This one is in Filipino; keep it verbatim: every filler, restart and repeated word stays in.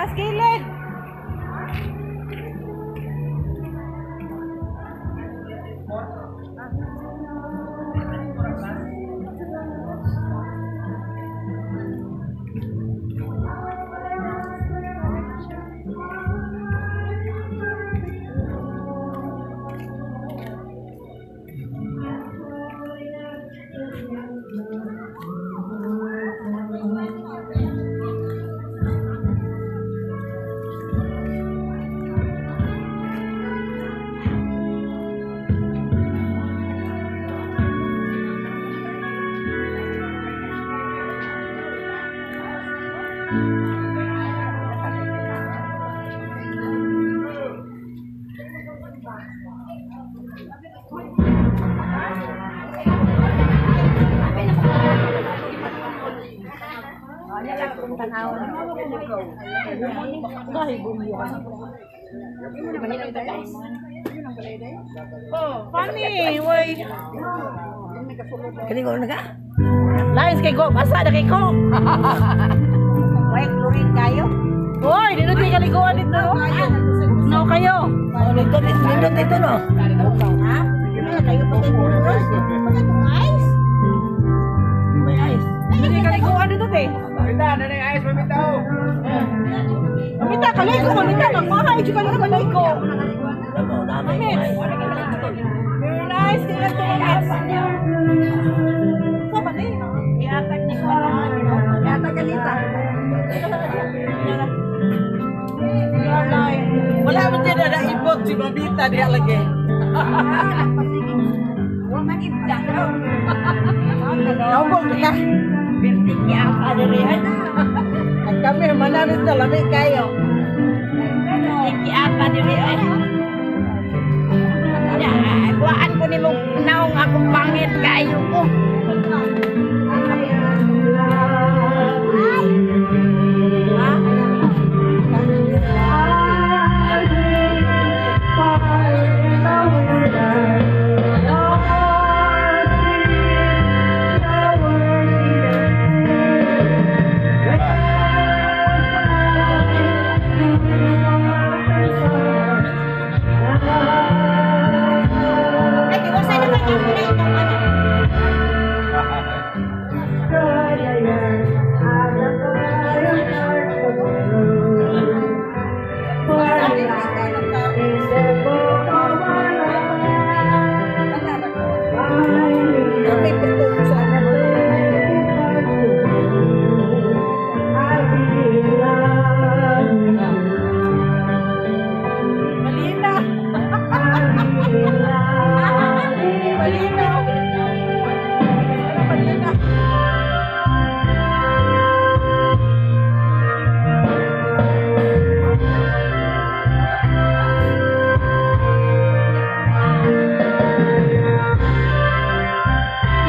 Mas kilid. Oh, funny, way. Kini ko na ka? Lines kay ko, basa na kay ko. Way chlorine kayo. Hoy, dito di kaliguan dito. No kayo. Oh, nindot nindot ito no. Ha? Kayo pa kayo. Ice. May ice. Dito kaliguan dito te. Mamita, ano na yung ayos, mamita ho? Mamita kaligo, mamita magmahay jud ka kaligo. Ano namin. Very nice, kaya to guys. Sa pati. Iatag ni ko. Yata kanita. Wala mo din na naibot si mamita diya lagi. Wa man ibda. Naubog ka. Birthday niya ang adirihan. At kami, manalit na lamig kayo. Tiki apa diri ay. Ya, buwan ko ni mong naong akong pangit kayo ko.